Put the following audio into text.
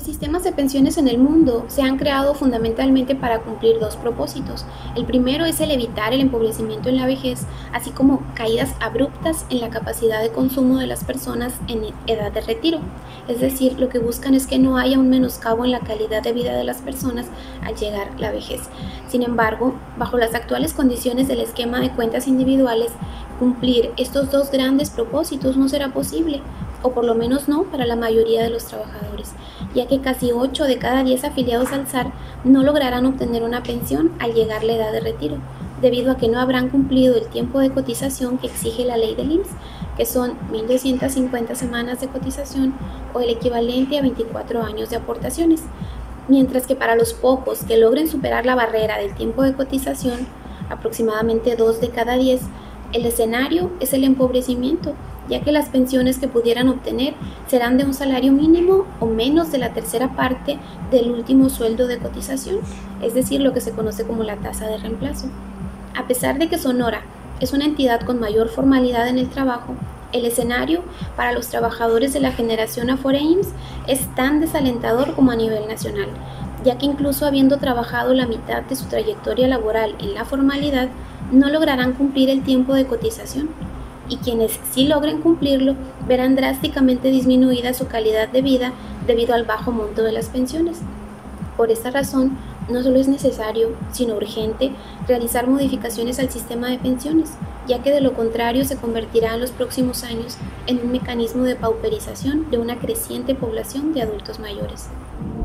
Los sistemas de pensiones en el mundo se han creado fundamentalmente para cumplir dos propósitos. El primero es el evitar el empobrecimiento en la vejez, así como caídas abruptas en la capacidad de consumo de las personas en edad de retiro. Es decir, lo que buscan es que no haya un menoscabo en la calidad de vida de las personas al llegar la vejez. Sin embargo, bajo las actuales condiciones del esquema de cuentas individuales, cumplir estos dos grandes propósitos no será posible, o por lo menos no para la mayoría de los trabajadores, ya que casi 8 de cada 10 afiliados al SAR no lograrán obtener una pensión al llegar la edad de retiro, debido a que no habrán cumplido el tiempo de cotización que exige la ley del IMSS, que son 1.250 semanas de cotización o el equivalente a 24 años de aportaciones, mientras que para los pocos que logren superar la barrera del tiempo de cotización, aproximadamente 2 de cada 10, el escenario es el empobrecimiento, ya que las pensiones que pudieran obtener serán de un salario mínimo o menos de la tercera parte del último sueldo de cotización, es decir, lo que se conoce como la tasa de reemplazo. A pesar de que Sonora es una entidad con mayor formalidad en el trabajo, el escenario para los trabajadores de la generación Afore IMSS es tan desalentador como a nivel nacional, ya que incluso habiendo trabajado la mitad de su trayectoria laboral en la formalidad, no lograrán cumplir el tiempo de cotización, y quienes sí logren cumplirlo verán drásticamente disminuida su calidad de vida debido al bajo monto de las pensiones. Por esta razón, no solo es necesario, sino urgente, realizar modificaciones al sistema de pensiones, ya que de lo contrario se convertirá en los próximos años en un mecanismo de pauperización de una creciente población de adultos mayores.